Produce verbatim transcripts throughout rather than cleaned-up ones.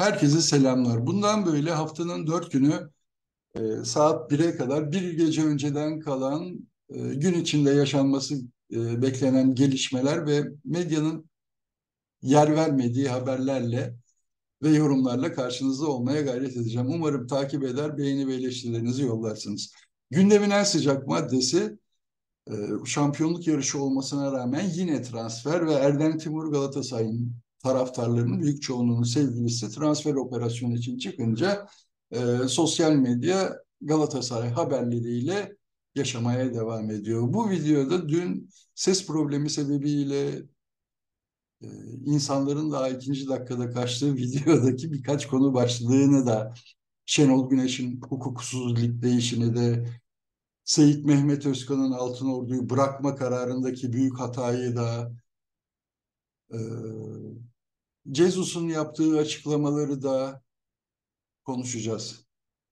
Herkese selamlar. Bundan böyle haftanın dört günü e, saat bire kadar bir gece önceden kalan e, gün içinde yaşanması e, beklenen gelişmeler ve medyanın yer vermediği haberlerle ve yorumlarla karşınızda olmaya gayret edeceğim. Umarım takip eder, beğeni ve eleştirilerinizi yollarsınız. Gündemin en sıcak maddesi e, şampiyonluk yarışı olmasına rağmen yine transfer ve Erden Timur Galatasaray'ın taraftarlarının büyük çoğunluğunun sevgilisi transfer operasyonu için çıkınca e, sosyal medya Galatasaray haberleriyle yaşamaya devam ediyor. Bu videoda dün ses problemi sebebiyle e, insanların daha ikinci dakikada kaçtığı videodaki birkaç konu başlığını da Şenol Güneş'in hukuksuz lig değişini de Seyit Mehmet Özkan'ın Altınordu'yu bırakma kararındaki büyük hatayı da e, Cezus'un yaptığı açıklamaları da konuşacağız.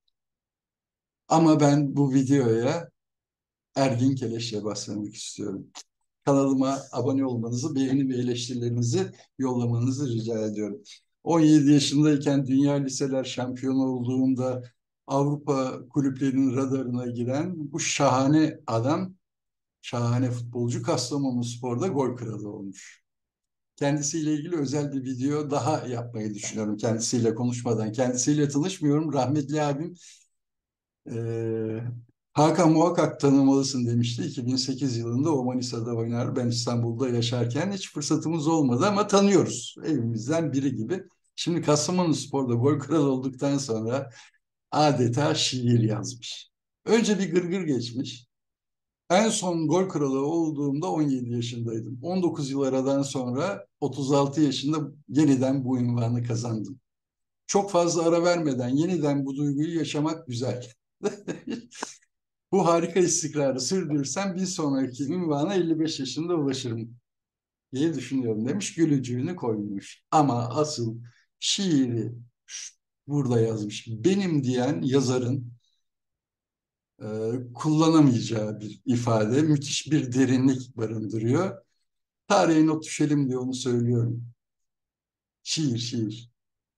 Ama ben bu videoya Ergin Keleş'le başlamak istiyorum. Kanalıma abone olmanızı, beğeni ve eleştirilerinizi yollamanızı rica ediyorum. on yedi yaşındayken Dünya Liseler Şampiyonu olduğunda Avrupa kulüplerinin radarına giren bu şahane adam, şahane futbolcu Kastamonuspor'da gol kralı olmuş. Kendisiyle ilgili özel bir video daha yapmayı düşünüyorum. Kendisiyle konuşmadan. Kendisiyle tanışmıyorum. Rahmetli abim eee, Hakan muhakkak tanımalısın demişti. iki bin sekiz yılında o Manisa'da oynar. Ben İstanbul'da yaşarken hiç fırsatımız olmadı ama tanıyoruz. Evimizden biri gibi. Şimdi Kastamonuspor'da gol kralı olduktan sonra adeta şiir yazmış. Önce bir gırgır geçmiş. En son gol kralı olduğumda on yedi yaşındaydım. on dokuz yıl aradan sonra otuz altı yaşında yeniden bu unvanı kazandım. Çok fazla ara vermeden yeniden bu duyguyu yaşamak güzel. Bu harika istikrarı sürdürürsem bir sonraki ünvana elli beş yaşında ulaşırım diye düşünüyorum demiş. Gülücüğünü koymuş. Ama asıl şiiri burada yazmış. Benim diyen yazarın e, kullanamayacağı bir ifade, müthiş bir derinlik barındırıyor. Tarihe not düşelim diye onu söylüyorum. Şiir, şiir.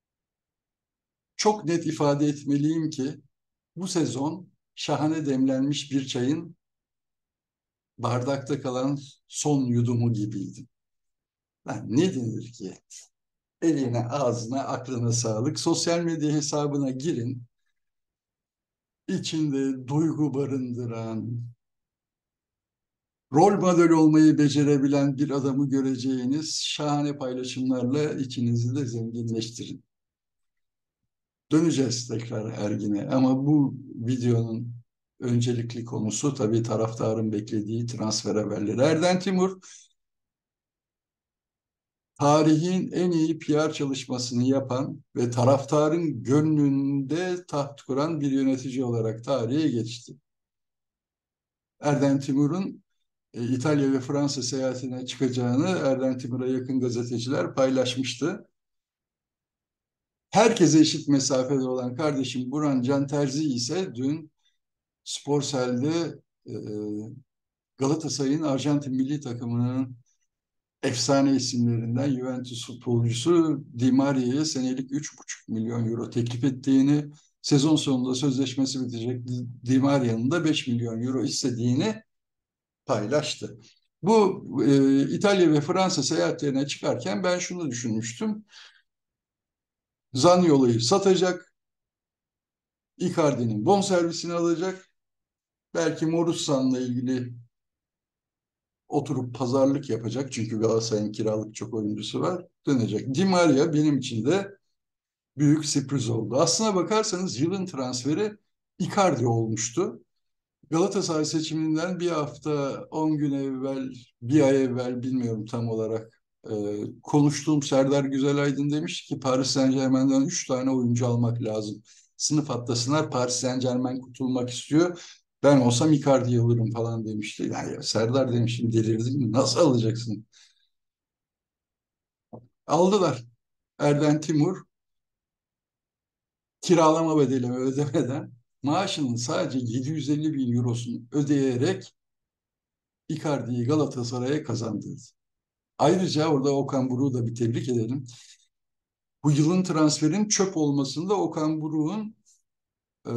Çok net ifade etmeliyim ki bu sezon şahane demlenmiş bir çayın bardakta kalan son yudumu gibiydi. Lan ne denir ki? Eline, ağzına, aklına sağlık. Sosyal medya hesabına girin. İçinde duygu barındıran, rol model olmayı becerebilen bir adamı göreceğiniz şahane paylaşımlarla içinizi de zenginleştirin. Döneceğiz tekrar Ergin'e ama bu videonun öncelikli konusu tabii taraftarın beklediği transfer haberleri. Erden Timur tarihin en iyi P R çalışmasını yapan ve taraftarın gönlünde taht kuran bir yönetici olarak tarihe geçti. Erden Timur'un e, İtalya ve Fransa seyahatine çıkacağını Erden Timur'a yakın gazeteciler paylaşmıştı. Herkese eşit mesafede olan kardeşim Burhan Can Terzi ise dün Sporsel'de e, Galatasaray'ın Arjantin milli takımının efsane isimlerinden Juventus futbolcusu Di Maria'ya senelik üç buçuk milyon euro teklif ettiğini, sezon sonunda sözleşmesi bitecek Di Maria'nın da beş milyon euro istediğini paylaştı. Bu e, İtalya ve Fransa seyahatlerine çıkarken ben şunu düşünmüştüm. Zaniolo'yu satacak, Icardi'nin bonservisini alacak, belki Morussan'la ilgili oturup pazarlık yapacak. Çünkü Galatasaray'ın kiralık çok oyuncusu var. Dönecek. Di Maria benim için de büyük sürpriz oldu. Aslına bakarsanız yılın transferi Icardi olmuştu. Galatasaray seçiminden bir hafta, on gün evvel, bir ay evvel bilmiyorum tam olarak e, konuştuğum Serdar Güzelaydın demiş ki Paris Saint-Germain'den üç tane oyuncu almak lazım. Sınıf atlasınlar Paris Saint-Germain kurtulmak istiyor. Ben olsam Icardi'yi alırım falan demişti. Yani ya Serdar demişim delirdin mi? Nasıl alacaksın? Aldılar. Erden Timur kiralama bedelimi ödemeden maaşının sadece yedi yüz elli bin eurosunu ödeyerek Icardi'yi Galatasaray'a kazandırdı. Ayrıca orada Okan Buruk'u da bir tebrik edelim. Bu yılın transferin çöp olmasında Okan Buruk'un e,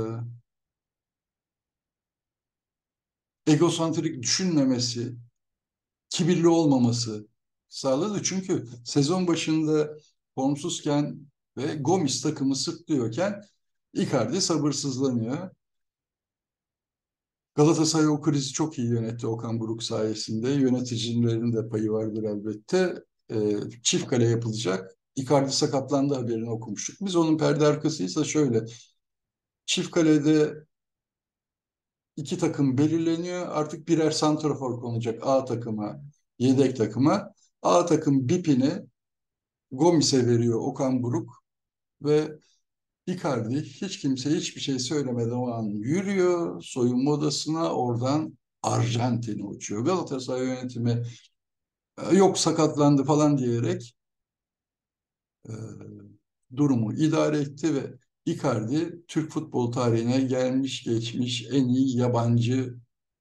egosantrik düşünmemesi, kibirli olmaması sağladı. Çünkü sezon başında formsuzken ve Gomis takımı sırtlıyorken Icardi sabırsızlanıyor. Galatasaray o krizi çok iyi yönetti Okan Buruk sayesinde. Yöneticilerin de payı vardır elbette. Ee, çift kale yapılacak. Icardi sakatlandı haberini okumuştuk. Biz onun perde arkasıysa şöyle. Çift kalede iki takım belirleniyor. Artık birer santrafor konacak A takıma, yedek takıma. A takım bipini Gomis'e veriyor Okan Buruk ve Icardi hiç kimse hiçbir şey söylemeden o an yürüyor soyunma odasına, oradan Arjantin'e uçuyor. Galatasaray yönetimi "E, yok sakatlandı" falan diyerek e, durumu idare etti ve Icardi Türk futbol tarihine gelmiş geçmiş en iyi yabancı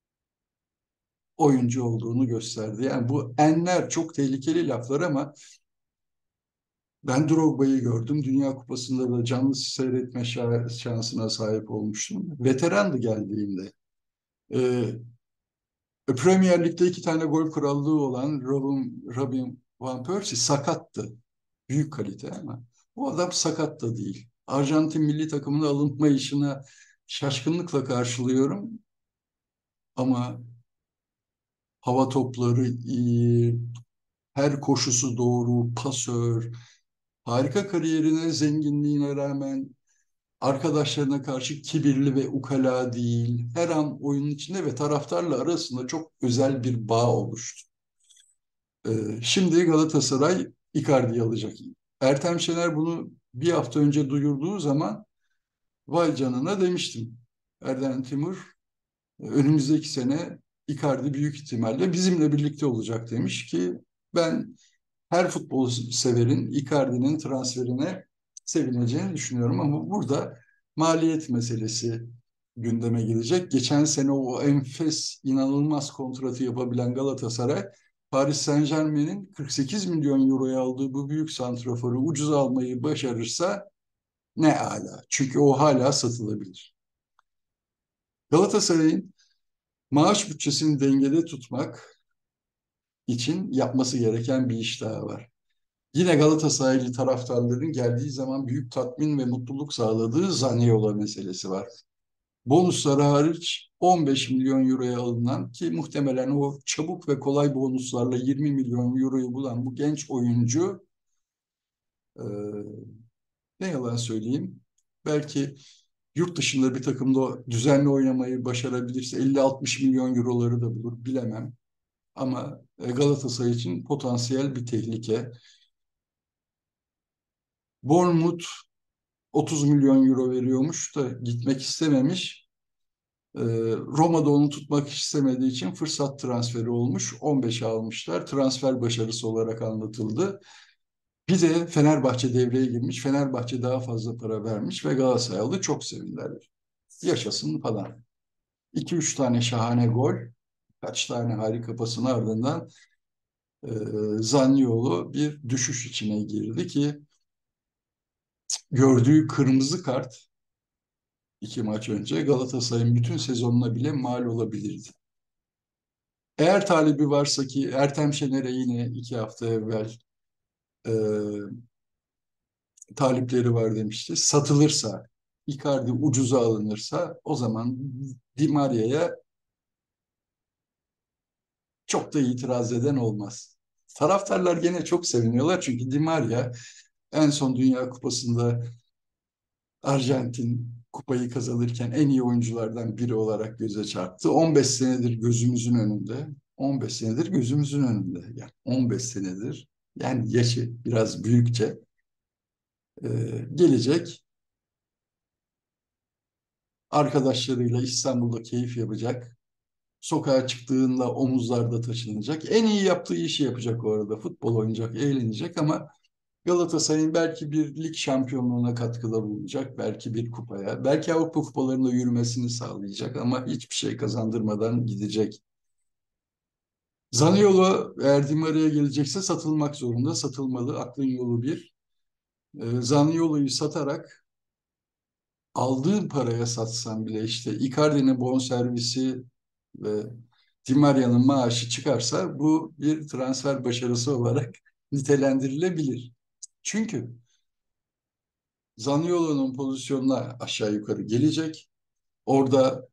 oyuncu olduğunu gösterdi. Yani bu enler çok tehlikeli laflar ama ben Drogba'yı gördüm. Dünya Kupası'nda da canlı seyretme şansına sahip olmuştum. Veterandı geldiğinde. Ee, Premier Lig'de iki tane gol krallığı olan Robin, Robin Van Persie sakattı. Büyük kalite ama bu adam sakat da değil. Arjantin milli takımına alınma işine şaşkınlıkla karşılıyorum ama hava topları iyi, her koşusu doğru, pasör, harika kariyerine, zenginliğine rağmen arkadaşlarına karşı kibirli ve ukala değil. Her an oyunun içinde ve taraftarla arasında çok özel bir bağ oluştu. Ee, şimdi Galatasaray Icardi'yi alacak. Ertem Şener bunu bir hafta önce duyurduğu zaman vay canına demiştim. Erden Timur önümüzdeki sene Icardi büyük ihtimalle bizimle birlikte olacak demiş ki ben her futbol severin Icardi'nin transferine sevineceğini düşünüyorum ama burada maliyet meselesi gündeme gelecek. Geçen sene o enfes inanılmaz kontratı yapabilen Galatasaray Paris Saint-Germain'in kırk sekiz milyon euroya aldığı bu büyük santraforu ucuz almayı başarırsa ne ala. Çünkü o hala satılabilir. Galatasaray'ın maaş bütçesini dengede tutmak için yapması gereken bir iş daha var. Yine Galatasaraylı taraftarların geldiği zaman büyük tatmin ve mutluluk sağladığı Zaniolo meselesi var. Bonusları hariç on beş milyon euroya alınan ki muhtemelen o çabuk ve kolay bonuslarla yirmi milyon euroyu bulan bu genç oyuncu e, ne yalan söyleyeyim belki yurt dışında bir takımda düzenli oynamayı başarabilirse elli altmış milyon euroları da bulur bilemem. Ama e, Galatasaray için potansiyel bir tehlike. Bournemouth otuz milyon euro veriyormuş da gitmek istememiş. Ee, Roma'da onu tutmak istemediği için fırsat transferi olmuş. on beşe almışlar. Transfer başarısı olarak anlatıldı. Bir de Fenerbahçe devreye girmiş. Fenerbahçe daha fazla para vermiş ve Galatasaray aldı. Çok sevindiler. Yaşasın falan. iki üç tane şahane gol, kaç tane harika pasın ardından e, Zaniolo bir düşüş içine girdi ki gördüğü kırmızı kart iki maç önce Galatasaray'ın bütün sezonuna bile mal olabilirdi. Eğer talibi varsa ki Ertem Şener'e yine iki hafta evvel e, talipleri var demişti. Satılırsa, Icardi ucuza alınırsa o zaman Di Maria'ya çok da itiraz eden olmaz. Taraftarlar gene çok seviniyorlar çünkü Di Maria en son Dünya Kupası'nda Arjantin kupayı kazanırken en iyi oyunculardan biri olarak göze çarptı. on beş senedir gözümüzün önünde. on beş senedir gözümüzün önünde. Yani on beş senedir. Yani yaşı biraz büyükçe e, gelecek. Arkadaşlarıyla İstanbul'da keyif yapacak. Sokağa çıktığında omuzlarda taşınacak. En iyi yaptığı işi yapacak o arada. Futbol oynayacak, eğlenecek ama Galatasaray'ın belki bir lig şampiyonluğuna katkıda bulunacak, belki bir kupaya, belki Avrupa kupalarında yürümesini sağlayacak ama hiçbir şey kazandırmadan gidecek. Zaniolo eğer Di Maria'ya gelecekse satılmak zorunda, satılmalı. Aklın yolu bir. E, Zaniolo'yu satarak aldığın paraya satsan bile işte Icardi'nin bonservisi ve Di Maria'nın maaşı çıkarsa bu bir transfer başarısı olarak nitelendirilebilir. Çünkü Zaniolo'nun pozisyonuna aşağı yukarı gelecek. Orada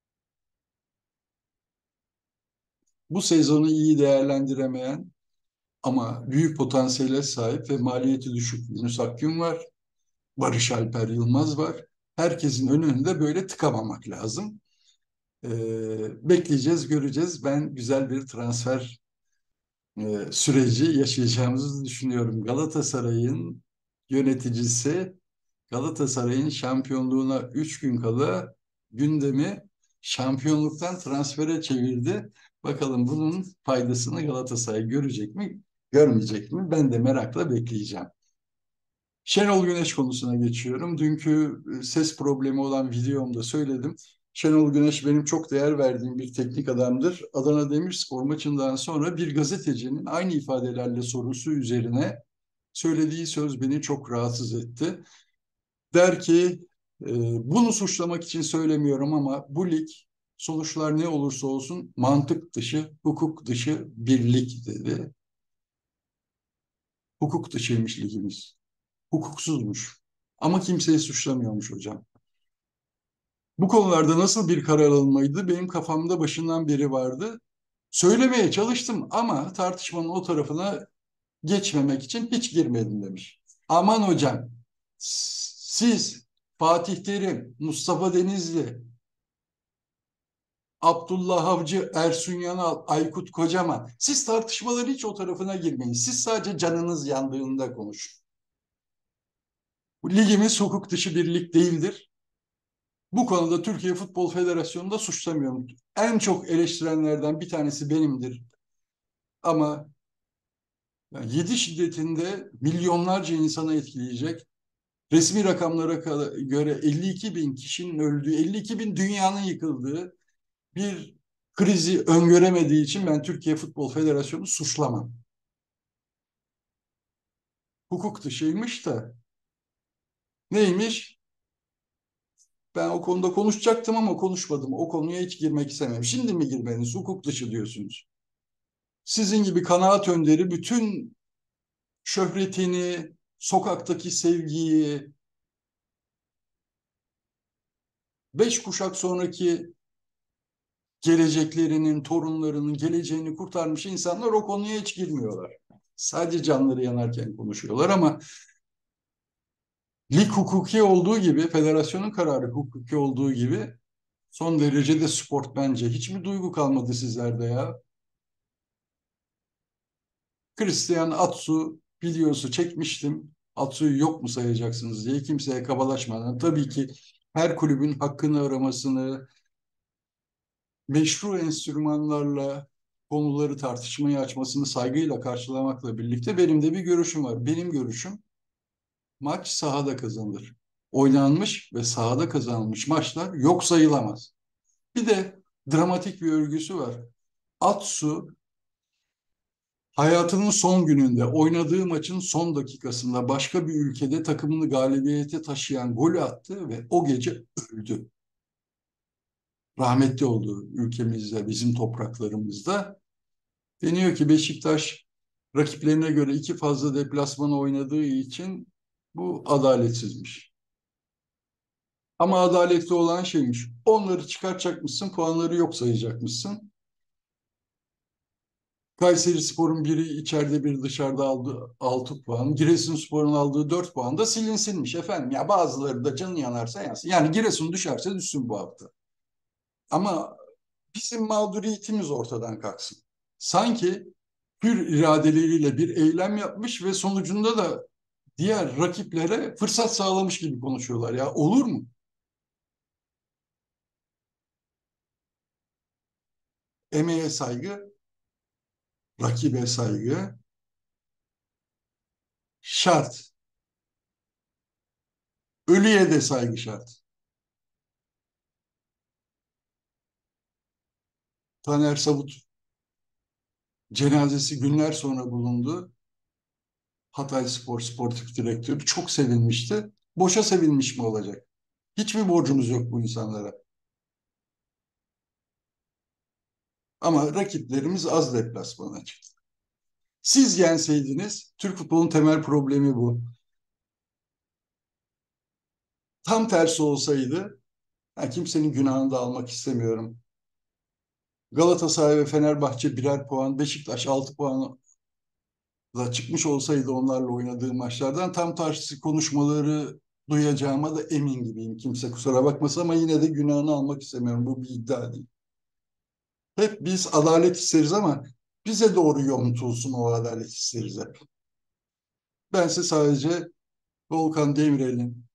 bu sezonu iyi değerlendiremeyen ama büyük potansiyele sahip ve maliyeti düşük Yunus Akgün var. Barış Alper Yılmaz var. Herkesin önünde böyle tıkamamak lazım. Ee, bekleyeceğiz, göreceğiz. Ben güzel bir transfer e, süreci yaşayacağımızı düşünüyorum. Galatasaray'ın yöneticisi Galatasaray'ın şampiyonluğuna üç gün kala gündemi şampiyonluktan transfere çevirdi. Bakalım bunun faydasını Galatasaray görecek mi, görmeyecek mi? Ben de merakla bekleyeceğim. Şenol Güneş konusuna geçiyorum. Dünkü e, ses problemi olan videomda söyledim. Şenol Güneş benim çok değer verdiğim bir teknik adamdır. Adana Demirspor maçından sonra bir gazetecinin aynı ifadelerle sorusu üzerine söylediği söz beni çok rahatsız etti. Der ki, e, bunu suçlamak için söylemiyorum ama bu lig sonuçlar ne olursa olsun mantık dışı, hukuk dışı bir lig dedi. Hukuk dışıymış ligimiz. Hukuksuzmuş. Ama kimseyi suçlamıyormuş hocam. Bu konularda nasıl bir karar alınmaydı benim kafamda başından beri vardı. Söylemeye çalıştım ama tartışmanın o tarafına geçmemek için hiç girmedim demiş. Aman hocam, siz Fatih Terim, Mustafa Denizli, Abdullah Avcı, Ersun Yanal, Aykut Kocaman. Siz tartışmaları hiç o tarafına girmeyin. Siz sadece canınız yandığında konuşun. Bu ligimiz hukuk dışı bir lig değildir. Bu konuda Türkiye Futbol Federasyonu'nu da suçlamıyorum. En çok eleştirenlerden bir tanesi benimdir. Ama yani yedi şiddetinde milyonlarca insanı etkileyecek. Resmi rakamlara göre elli iki bin kişinin öldüğü, elli iki bin dünyanın yıkıldığı bir krizi öngöremediği için ben Türkiye Futbol Federasyonu suçlamam. Hukuk dışıymış da neymiş? Ben o konuda konuşacaktım ama konuşmadım. O konuya hiç girmek istemem. Şimdi mi girmeniz? Hukuk dışı diyorsunuz. Sizin gibi kanaat önderi bütün şöhretini, sokaktaki sevgiyi, beş kuşak sonraki geleceklerinin, torunlarının geleceğini kurtarmış insanlar o konuya hiç girmiyorlar. Sadece canları yanarken konuşuyorlar ama lig hukuki olduğu gibi, federasyonun kararı hukuki olduğu gibi son derece de sport bence. Hiç mi duygu kalmadı sizlerde ya? Christian Atsu videosu çekmiştim. Atsu'yu yok mu sayacaksınız diye kimseye kabalaşmadan. Tabii ki her kulübün hakkını aramasını, meşru enstrümanlarla konuları tartışmaya açmasını saygıyla karşılamakla birlikte benim de bir görüşüm var. Benim görüşüm maç sahada kazanılır. Oynanmış ve sahada kazanılmış maçlar yok sayılamaz. Bir de dramatik bir örgüsü var. Atsu hayatının son gününde oynadığı maçın son dakikasında başka bir ülkede takımını galibiyete taşıyan golü attı ve o gece öldü. Rahmetli oldu ülkemizde, bizim topraklarımızda. Deniyor ki Beşiktaş rakiplerine göre iki fazla deplasman oynadığı için bu adaletsizmiş. Ama adaletli olan şeymiş. Onları çıkartacakmışsın, puanları yok sayacakmışsın. Kayserispor'un biri içeride biri dışarıda aldığı altı puan. Giresunspor'un aldığı dört puan da silinsinmiş efendim. Ya bazıları da canı yanarsa yansın. Yani Giresun düşerse düşsün bu hafta. Ama bizim mağduriyetimiz ortadan kalksın. Sanki hür iradeleriyle bir eylem yapmış ve sonucunda da diğer rakiplere fırsat sağlamış gibi konuşuyorlar ya. Olur mu? Emeğe saygı, rakibe saygı şart. Ölüye de saygı şart. Taner Sabut cenazesi günler sonra bulundu. Hatayspor Sportif Direktörü çok sevilmişti. Boşa sevilmiş mi olacak? Hiçbir borcumuz yok bu insanlara. Ama rakiplerimiz az deplasmana çıktı. Siz yenseydiniz, Türk futbolunun temel problemi bu. Tam tersi olsaydı, yani kimsenin günahını da almak istemiyorum. Galatasaray ve Fenerbahçe birer puan, Beşiktaş altı puanla çıkmış olsaydı onlarla oynadığı maçlardan tam tersi konuşmaları duyacağıma da emin gibiyim. Kimse kusura bakmasın ama yine de günahını almak istemiyorum. Bu bir iddia değil. Hep biz adalet isteriz ama bize doğru yontulsun o adalet isteriz hep. Ben size sadece Volkan Demirel'in,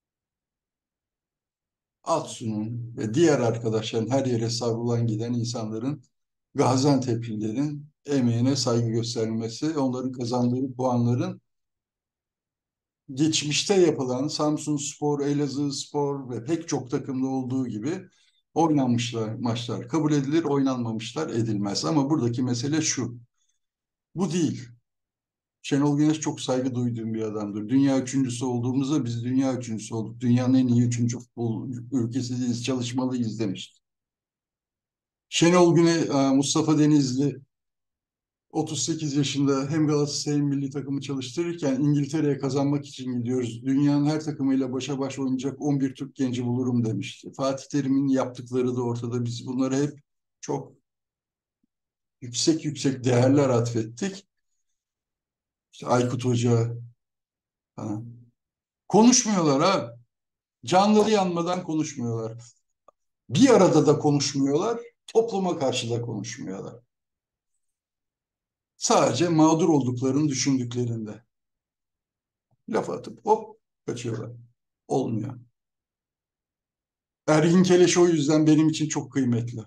Atsu'nun ve diğer arkadaşların her yere savrulan giden insanların Gaziantep'lilerin emeğine saygı gösterilmesi, onların kazandığı puanların geçmişte yapılan Samsunspor, Elazığspor ve pek çok takımda olduğu gibi oynanmışlar maçlar kabul edilir, oynanmamışlar edilmez. Ama buradaki mesele şu, bu değil. Şenol Güneş çok saygı duyduğum bir adamdır. Dünya üçüncüsü olduğumuzda biz dünya üçüncüsü olduk. Dünyanın en iyi üçüncü futbol ülkesiyiz, çalışmalıyız demişti. Şenol Güneş, Mustafa Denizli otuz sekiz yaşında hem Galatasaray hem milli takımı çalıştırırken İngiltere'ye kazanmak için gidiyoruz. Dünyanın her takımıyla başa baş oynayacak on bir Türk genci bulurum demişti. Fatih Terim'in yaptıkları da ortada. Biz bunları hep çok yüksek yüksek değerler atfettik. İşte Aykut Hoca falan. Konuşmuyorlar ha. Canları yanmadan konuşmuyorlar. Bir arada da konuşmuyorlar. Topluma karşı da konuşmuyorlar. Sadece mağdur olduklarını düşündüklerinde. Laf atıp hop kaçıyorlar. Olmuyor. Ergin Keleş o yüzden benim için çok kıymetli.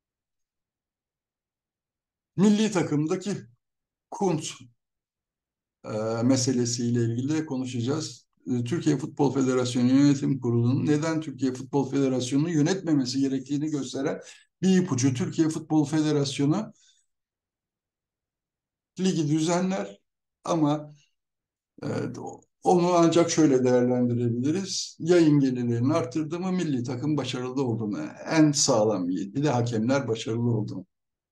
Milli takımdaki Kunt e, meselesiyle ilgili konuşacağız. E, Türkiye Futbol Federasyonu Yönetim Kurulu'nun neden Türkiye Futbol Federasyonu'nu yönetmemesi gerektiğini gösteren bir ipucu. Türkiye Futbol Federasyonu ligi düzenler ama e, onu ancak şöyle değerlendirebiliriz. Yayın gelirlerini arttırdı mı milli takım başarılı oldu mu? En sağlam bir de hakemler başarılı oldu mu?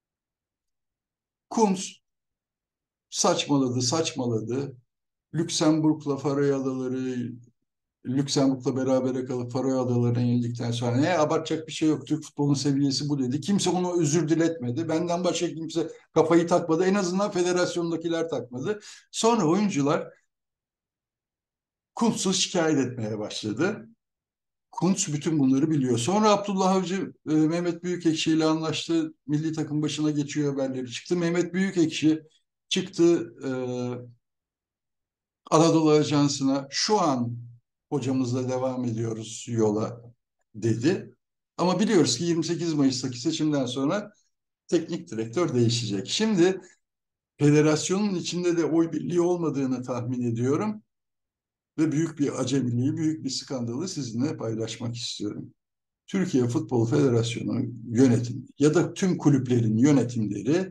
Kuntz saçmaladı, saçmaladı. Lüksemburg'la Faroe Adaları, Lüksemburg'la berabere kalıp Faroe Adaları'na yenildikten sonra ne abartacak bir şey yok. Türk futbolunun seviyesi bu dedi. Kimse ona özür diletmedi. Benden başka kimse kafayı takmadı. En azından federasyondakiler takmadı. Sonra oyuncular Kuntz'u şikayet etmeye başladı. Kuntz bütün bunları biliyor. Sonra Abdullah Avcı e, Mehmet Büyükekşi ile anlaştı. Milli takım başına geçiyor haberleri çıktı. Mehmet Büyükekşi çıktı e, Anadolu Ajansı'na şu an hocamızla devam ediyoruz yola dedi. Ama biliyoruz ki yirmi sekiz Mayıs'taki seçimden sonra teknik direktör değişecek. Şimdi federasyonun içinde de oy birliği olmadığını tahmin ediyorum ve büyük bir acemiliği, büyük bir skandalı sizinle paylaşmak istiyorum. Türkiye Futbol Federasyonu yönetim ya da tüm kulüplerin yönetimleri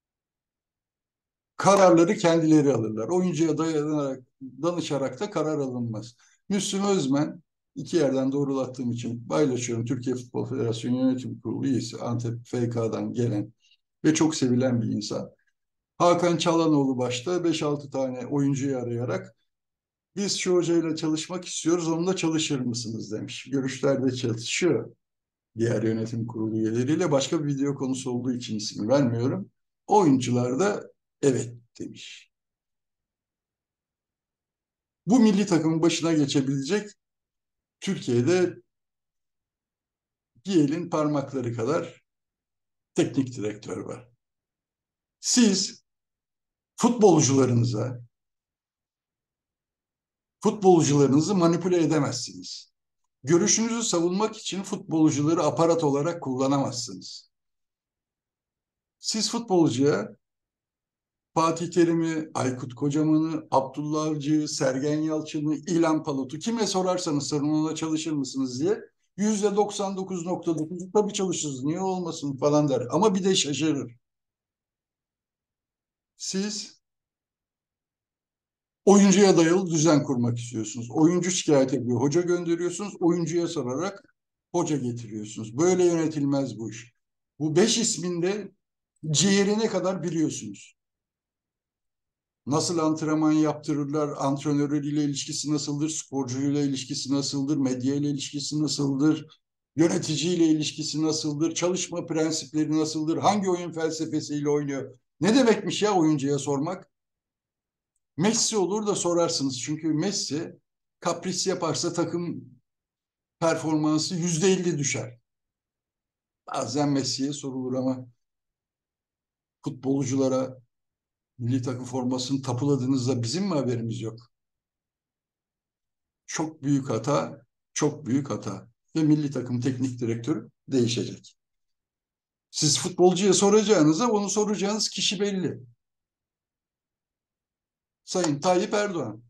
kararları kendileri alırlar. Oyuncuya dayanarak, danışarak da karar alınmaz. Müslüm Özmen, iki yerden doğrulattığım için paylaşıyorum. Türkiye Futbol Federasyonu Yönetim Kurulu üyesi, Antep F K'dan gelen ve çok sevilen bir insan. Hakan Çalhanoğlu başta beş altı tane oyuncuyu arayarak biz şu hocayla çalışmak istiyoruz, onunla çalışır mısınız demiş. Görüşlerde çalışıyor diğer yönetim kurulu üyeleriyle. Başka bir video konusu olduğu için ismi vermiyorum. Oyuncular da evet demiş. Bu milli takımın başına geçebilecek Türkiye'de bir elin parmakları kadar teknik direktör var. Siz futbolcularınıza, futbolcularınızı manipüle edemezsiniz. Görüşünüzü savunmak için futbolcuları aparat olarak kullanamazsınız. Siz futbolcuya Fatih Terim'i, Aykut Kocaman'ı, Abdullah Avcı'yı, Sergen Yalçın'ı, İlhan Palut'u kime sorarsanız sorun ona çalışır mısınız diye yüzde doksan dokuz nokta dokuz tabii çalışırız niye olmasın falan der. Ama bir de şaşırır. Siz, Oyuncuya dayalı düzen kurmak istiyorsunuz. Oyuncu şikayet ediyor, hoca gönderiyorsunuz. Oyuncuya sorarak hoca getiriyorsunuz. Böyle yönetilmez bu iş. Bu beş isminde ciğerine kadar biliyorsunuz. Nasıl antrenman yaptırırlar, antrenörüyle ilişkisi nasıldır, sporcuyla ilişkisi nasıldır, medyayla ilişkisi nasıldır, yöneticiyle ilişkisi nasıldır, çalışma prensipleri nasıldır, hangi oyun felsefesiyle oynuyor. Ne demekmiş ya oyuncuya sormak? Messi olur da sorarsınız. Çünkü Messi kapris yaparsa takım performansı yüzde elli düşer. Bazen Messi'ye sorulur ama futbolculara milli takım formasını tapuladığınızda bizim mi haberimiz yok? Çok büyük hata, çok büyük hata. Ve milli takım teknik direktörü değişecek. Siz futbolcuya soracağınıza onu soracağınız kişi belli. Sayın Tayyip Erdoğan.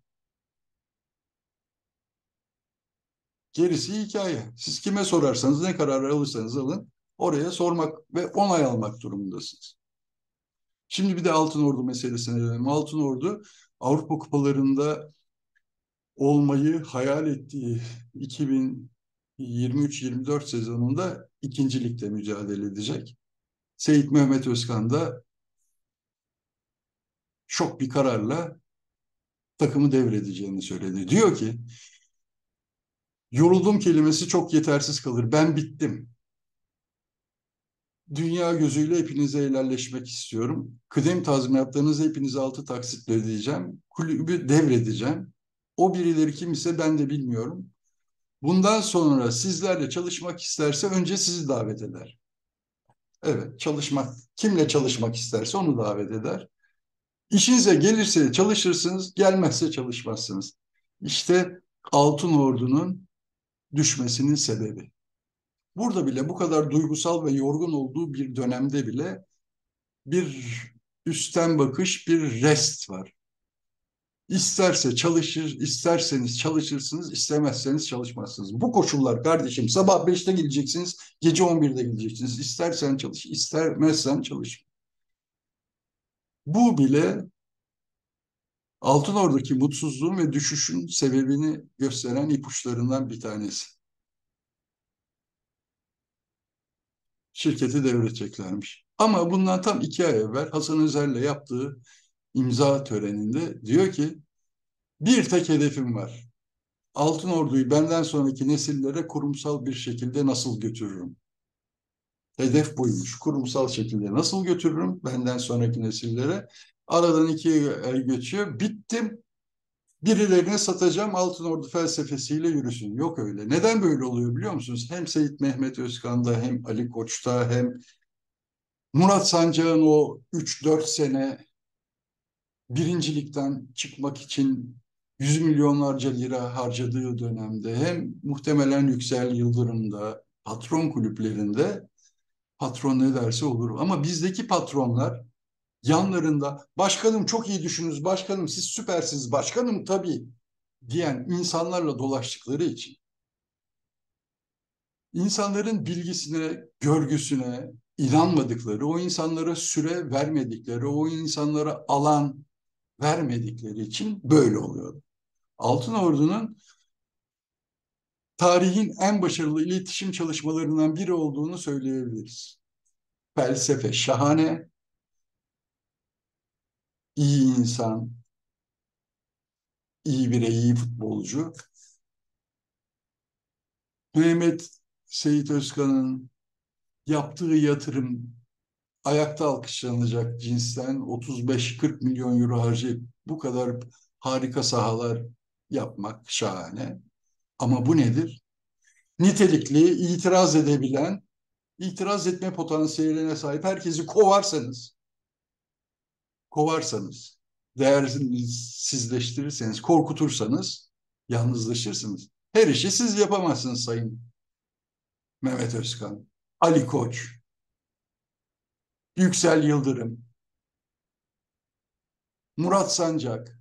Gerisi hikaye. Siz kime sorarsanız, ne kararı alırsanız alın, oraya sormak ve onay almak durumundasınız. Şimdi bir de Altınordu meselesine dönelim. Altınordu Avrupa Kupalarında olmayı hayal ettiği iki bin yirmi üç yirmi dört sezonunda ikincilikte mücadele edecek. Seyit Mehmet Özkan da şok bir kararla takımı devredeceğini söyledi. Diyor ki, yoruldum kelimesi çok yetersiz kalır. Ben bittim. Dünya gözüyle hepinize helalleşmek istiyorum. Kıdem tazminatlarınızı hepinize altı taksitle ödeyeceğim. Kulübü devredeceğim. O birileri kim ise ben de bilmiyorum. Bundan sonra sizlerle çalışmak isterse önce sizi davet eder. Evet, çalışmak, kimle çalışmak isterse onu davet eder. İşinize gelirse çalışırsınız, gelmezse çalışmazsınız. İşte Altın Ordu'nun düşmesinin sebebi. Burada bile bu kadar duygusal ve yorgun olduğu bir dönemde bile bir üstten bakış, bir rest var. İsterse çalışır, isterseniz çalışırsınız, istemezseniz çalışmazsınız. Bu koşullar kardeşim, sabah beşte gideceksiniz, gece on birde gideceksiniz. İstersen çalış, istemezsen çalış. Bu bile Altınordu'daki mutsuzluğun ve düşüşün sebebini gösteren ipuçlarından bir tanesi. Şirketi devredeceklermiş. Ama bundan tam iki ay evvel Hasan Özer'le yaptığı imza töreninde diyor ki, bir tek hedefim var. Altınordu'yu benden sonraki nesillere kurumsal bir şekilde nasıl götürürüm? Hedef buymuş. Kurumsal şekilde nasıl götürürüm benden sonraki nesillere? Aradan iki ay geçiyor. Bittim. Birilerine satacağım, Altınordu felsefesiyle yürüsün. Yok öyle. Neden böyle oluyor biliyor musunuz? Hem Seyit Mehmet Özkan'da, hem Ali Koç'ta, hem Murat Sancak'ın o üç dört sene birincilikten çıkmak için yüz milyonlarca lira harcadığı dönemde, hem muhtemelen Yüksel Yıldırım'da, patron kulüplerinde patron ne derse olur. Ama bizdeki patronlar yanlarında başkanım çok iyi düşünürüz, başkanım siz süpersiniz, başkanım tabii diyen insanlarla dolaştıkları için insanların bilgisine, görgüsüne inanmadıkları, o insanlara süre vermedikleri, o insanlara alan vermedikleri için böyle oluyor. Altınordu'nun tarihin en başarılı iletişim çalışmalarından biri olduğunu söyleyebiliriz. Felsefe şahane, iyi insan, iyi birey, iyi futbolcu. Mehmet Seyit Özkan'ın yaptığı yatırım ayakta alkışlanacak cinsten, otuz beş kırk milyon euro harcayıp bu kadar harika sahalar yapmak şahane. Ama bu nedir? Nitelikli, itiraz edebilen, itiraz etme potansiyeline sahip herkesi kovarsanız, kovarsanız, değersizleştirirseniz, korkutursanız yalnızlaşırsınız. Her işi siz yapamazsınız Sayın Mehmet Özkan, Ali Koç, Yüksel Yıldırım, Murat Sancak,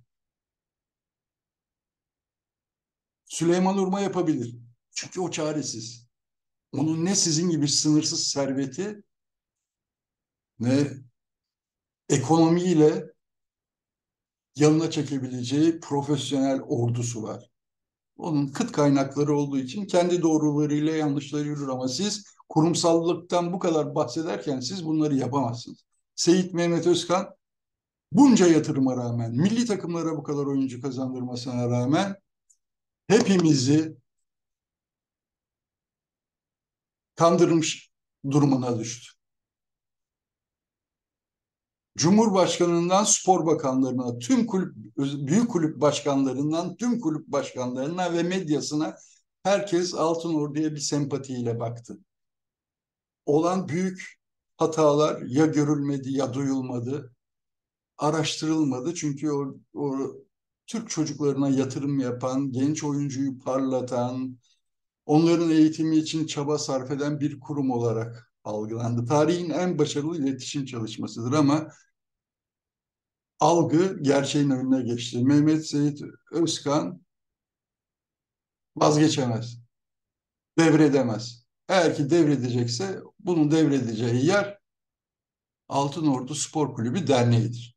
Süleyman Urma yapabilir. Çünkü o çaresiz. Onun ne sizin gibi sınırsız serveti, ne ekonomiyle yanına çekebileceği profesyonel ordusu var. Onun kıt kaynakları olduğu için kendi doğrularıyla yanlışları yürür ama siz kurumsallıktan bu kadar bahsederken siz bunları yapamazsınız. Seyit Mehmet Özkan bunca yatırıma rağmen, milli takımlara bu kadar oyuncu kazandırmasına rağmen hepimizi kandırmış durumuna düştü. Cumhurbaşkanından spor bakanlarına, tüm kulüp, büyük kulüp başkanlarından tüm kulüp başkanlarına ve medyasına herkes Altınordu'ya bir sempatiyle baktı. Olan büyük hatalar ya görülmedi ya duyulmadı, araştırılmadı. Çünkü o, o Türk çocuklarına yatırım yapan, genç oyuncuyu parlatan, onların eğitimi için çaba sarf eden bir kurum olarak algılandı. Tarihin en başarılı iletişim çalışmasıdır ama algı gerçeğin önüne geçti. Mehmet Seyit Özkan vazgeçemez, devredemez. Eğer ki devredecekse bunun devredeceği yer Altınordu Spor Kulübü Derneği'dir.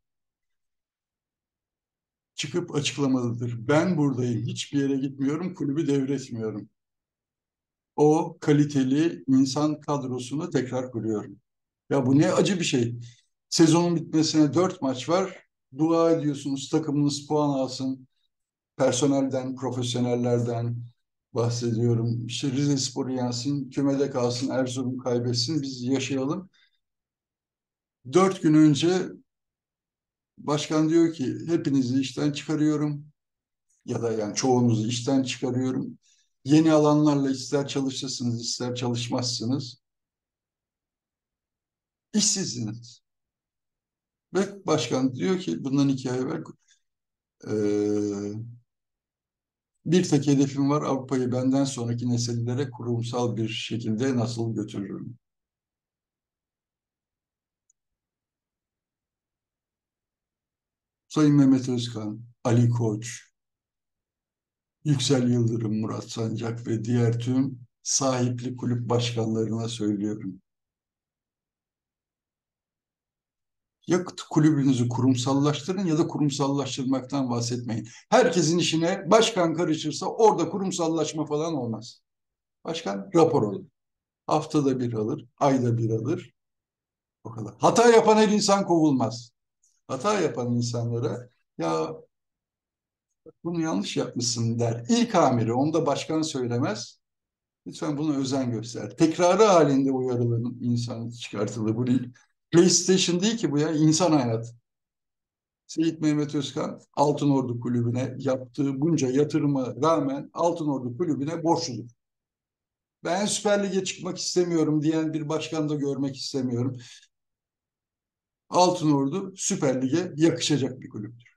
Çıkıp açıklamalıdır. Ben buradayım, hiçbir yere gitmiyorum, kulübü devretmiyorum. O kaliteli insan kadrosunu tekrar kuruyorum. Ya bu ne acı bir şey. Sezonun bitmesine dört maç var. Dua ediyorsunuz takımınız puan alsın. Personelden, profesyonellerden bahsediyorum. İşte Rizespor'u yensin, kümede kalsın, Erzurum kaybetsin, biz yaşayalım. Dört gün önce başkan diyor ki hepinizi işten çıkarıyorum ya da yani çoğunuzu işten çıkarıyorum. Yeni alanlarla ister çalışırsınız, ister çalışmazsınız. İşsizsiniz. Ve başkan diyor ki bundan iki ay evvel eee, bir tek hedefim var, Avrupa'yı benden sonraki nesillere kurumsal bir şekilde nasıl götürürüm? Sayın Mehmet Özkan, Ali Koç, Yüksel Yıldırım, Murat Sancak ve diğer tüm sahipli kulüp başkanlarına söylüyorum. Ya kulübünüzü kurumsallaştırın ya da kurumsallaştırmaktan bahsetmeyin. Herkesin işine başkan karışırsa orada kurumsallaşma falan olmaz. Başkan rapor alır. Haftada bir alır, ayda bir alır. O kadar. Hata yapan her insan kovulmaz. Hata yapan insanlara ya bunu yanlış yapmışsın der. İlk amiri, onu da başkan söylemez. Lütfen buna özen göster. Tekrarı halinde uyarıların insanı çıkartılır. Bu değil. PlayStation değil ki bu ya, insan hayatı. Seyit Mehmet Özkan Altınordu Kulübü'ne yaptığı bunca yatırıma rağmen Altınordu Kulübü'ne borçludur. Ben Süper Lig'e çıkmak istemiyorum diyen bir başkan da görmek istemiyorum. Altınordu Süper Lig'e yakışacak bir kulüptür.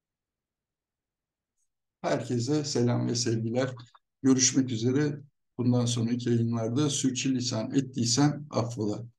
Herkese selam ve sevgiler. Görüşmek üzere. Bundan sonraki yayınlarda sürçülisan ettiysem affola.